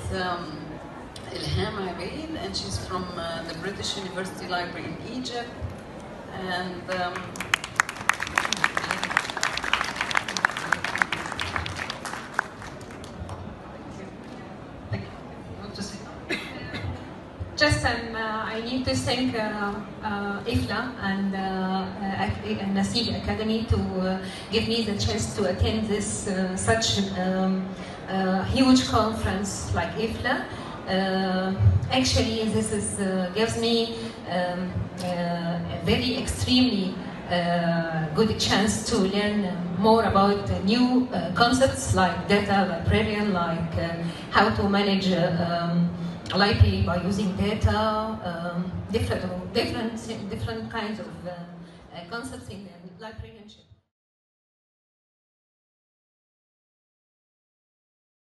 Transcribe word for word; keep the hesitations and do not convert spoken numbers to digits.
um, Ilham Abid, and she's from uh, the British University Library in Egypt. And um, Just um, uh, I need to thank uh, uh, Ifla and uh, uh, Naseej Academy to uh, give me the chance to attend this uh, such um, uh, huge conference like Ifla. Uh, actually, this is, uh, gives me um, uh, a very extremely uh, good chance to learn more about uh, new uh, concepts like data librarian, like uh, how to manage uh, um, a library by using data, um, different, different, different kinds of uh, uh, concepts in librarianship.